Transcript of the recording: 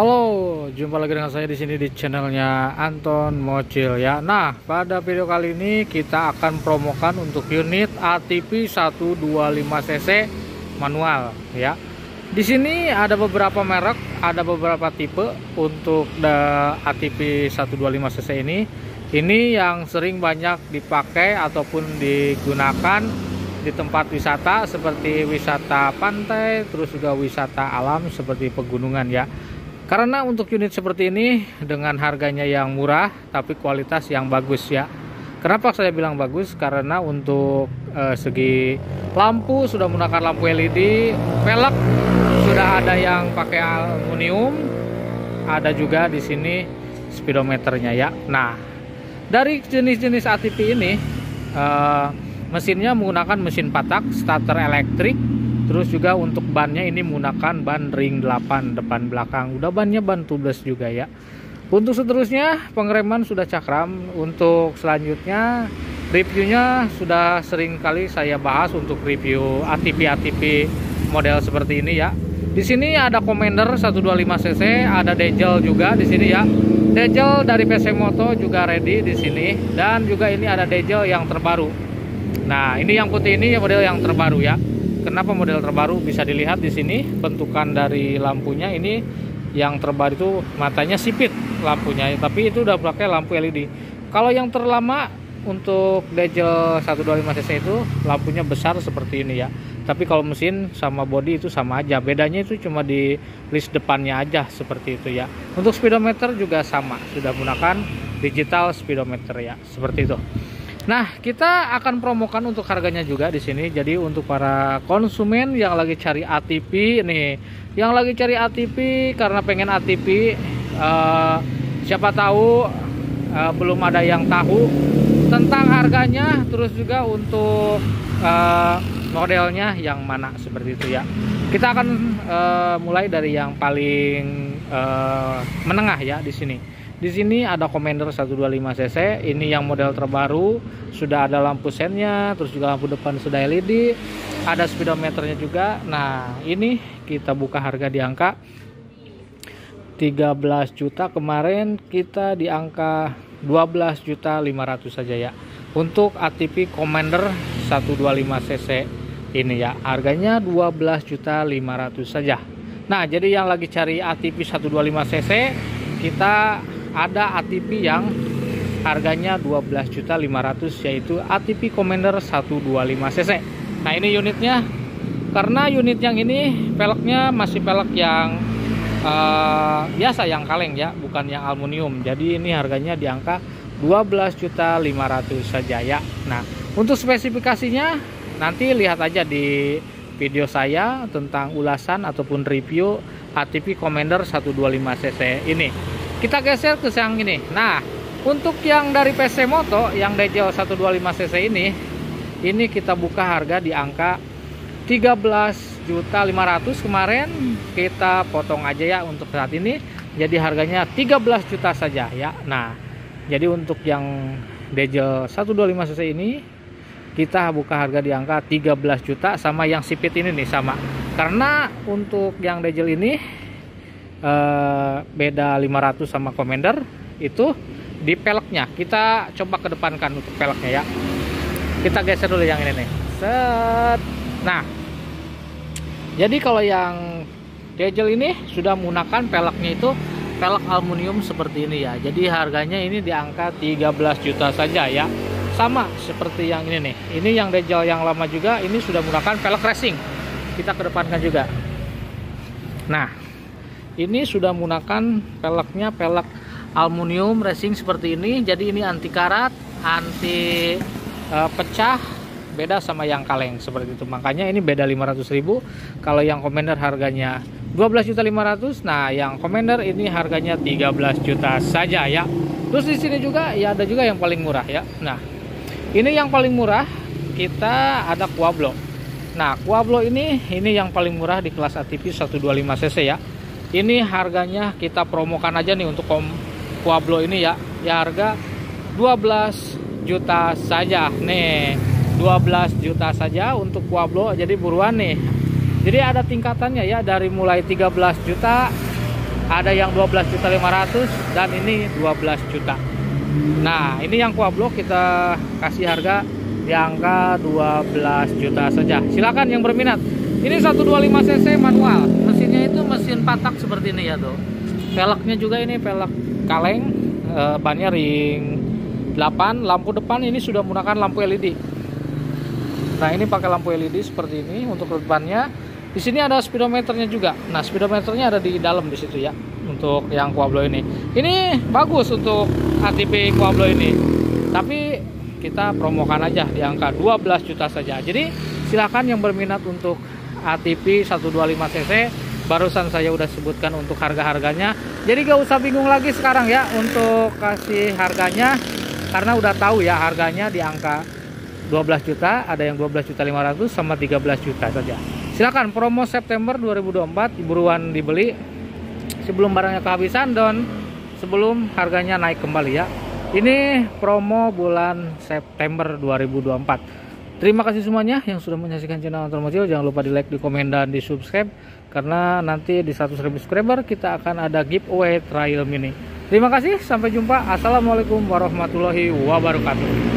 Halo, jumpa lagi dengan saya di sini di channelnya Anton Mocil ya. Nah, pada video kali ini kita akan promokan untuk unit ATV 125cc manual ya. Di sini ada beberapa merek, ada beberapa tipe untuk ATV 125cc ini. Ini yang sering banyak dipakai ataupun digunakan di tempat wisata seperti wisata pantai, terus juga wisata alam seperti pegunungan ya. Karena untuk unit seperti ini dengan harganya yang murah tapi kualitas yang bagus ya. Kenapa saya bilang bagus? Karena untuk segi lampu sudah menggunakan lampu LED, velg sudah ada yang pakai aluminium, ada juga di sini speedometernya ya. Nah, dari jenis-jenis ATV ini mesinnya menggunakan mesin patak, starter elektrik. Terus juga untuk bannya ini menggunakan ban ring 8 depan belakang. Udah bannya ban tubeless juga ya. Untuk seterusnya pengereman sudah cakram. Untuk selanjutnya reviewnya sudah sering kali saya bahas untuk review ATV model seperti ini ya. Di sini ada Commander 125cc, ada Diesel juga di sini ya. Diesel dari PC Moto juga ready di sini, dan juga ini ada Diesel yang terbaru. Nah, ini yang putih ini model yang terbaru ya. Kenapa model terbaru? Bisa dilihat di sini bentukan dari lampunya. Ini yang terbaru itu matanya sipit lampunya, tapi itu udah pakai lampu LED. Kalau yang terlama untuk Diesel 125cc itu lampunya besar seperti ini ya. Tapi kalau mesin sama body itu sama aja. Bedanya itu cuma di list depannya aja seperti itu ya. Untuk speedometer juga sama, sudah menggunakan digital speedometer ya, seperti itu. Nah, kita akan promokan untuk harganya juga di sini. Jadi untuk para konsumen yang lagi cari ATV nih, yang lagi cari ATV karena pengen ATV, siapa tahu belum ada yang tahu tentang harganya, terus juga untuk modelnya yang mana seperti itu ya. Kita akan mulai dari yang paling menengah ya di sini. Di sini ada Commander 125cc, ini yang model terbaru, sudah ada lampu sennya, terus juga lampu depan sudah LED, ada speedometernya juga. Nah, ini kita buka harga di angka 13 juta, kemarin kita di angka 12.500.000 saja ya. Untuk ATV Commander 125cc ini ya, harganya 12.500.000 saja. Nah, jadi yang lagi cari ATV 125cc, kita ada ATV yang harganya 12.500.000, yaitu ATV Commander 125cc. Nah, ini unitnya. Karena unit yang ini velgnya masih velg yang biasa, yang kaleng ya, bukan yang aluminium. Jadi ini harganya di angka 12.500.000 saja ya. Nah, untuk spesifikasinya nanti lihat aja di video saya tentang ulasan ataupun review ATV Commander 125cc ini. Kita geser ke yang ini. Nah, untuk yang dari PC Moto yang Diesel 125cc ini kita buka harga di angka 13.500.000. Kemarin kita potong aja ya untuk saat ini. Jadi harganya 13 juta saja ya. Nah, jadi untuk yang Diesel 125cc ini kita buka harga di angka 13 juta, sama yang sipit ini nih sama. Karena untuk yang Diesel ini beda 500 sama Commander itu di peleknya. Kita coba kedepankan untuk peleknya ya. Kita geser dulu yang ini nih. Set. Nah, jadi kalau yang Diesel ini sudah menggunakan peleknya itu pelek aluminium seperti ini ya. Jadi harganya ini di angka 13 juta saja ya. Sama seperti yang ini nih. Ini yang Diesel yang lama juga, ini sudah menggunakan pelek racing. Kita kedepankan juga. Nah, ini sudah menggunakan peleknya pelek aluminium racing seperti ini. Jadi ini anti karat, anti pecah, beda sama yang kaleng seperti itu. Makanya ini beda 500.000. Kalau yang Commander harganya 12.500.000, nah yang Commander ini harganya 13 juta saja ya. Terus di sini juga ya ada juga yang paling murah ya. Nah, ini yang paling murah kita ada Quablo. Nah, Quablo ini yang paling murah di kelas ATV 125cc ya. Ini harganya kita promokan aja nih untuk Quablo ini ya. Ya harga 12 juta saja nih. 12 juta saja untuk Quablo. Jadi buruan nih. Jadi ada tingkatannya ya, dari mulai 13 juta ada yang 12.500.000 dan ini 12 juta. Nah, ini yang Quablo kita kasih harga di angka 12 juta saja. Silakan yang berminat. Ini 125 cc manual. Mesinnya itu mesin 4 tak seperti ini ya tuh. Velgnya juga ini velg kaleng, bannya ring 8, lampu depan ini sudah menggunakan lampu LED. Nah, ini pakai lampu LED seperti ini untuk depannya. Di sini ada speedometernya juga. Nah, speedometernya ada di dalam di situ ya. Untuk yang Quablo ini. Ini bagus untuk ATP Quablo ini. Tapi kita promokan aja di angka 12 juta saja. Jadi silahkan yang berminat untuk ATP 125 cc. Barusan saya udah sebutkan untuk harga-harganya. Jadi gak usah bingung lagi sekarang ya untuk kasih harganya, karena udah tahu ya harganya di angka 12 juta, ada yang 12.500.000 sama 13 juta saja. Silakan promo September 2024 buruan dibeli sebelum barangnya kehabisan dan sebelum harganya naik kembali ya. Ini promo bulan September 2024. Terima kasih semuanya yang sudah menyaksikan channel Anton Mochil. Jangan lupa di like, di komen, dan di subscribe, karena nanti di 100.000 subscriber kita akan ada giveaway Trail Mini. Terima kasih, sampai jumpa. Assalamualaikum warahmatullahi wabarakatuh.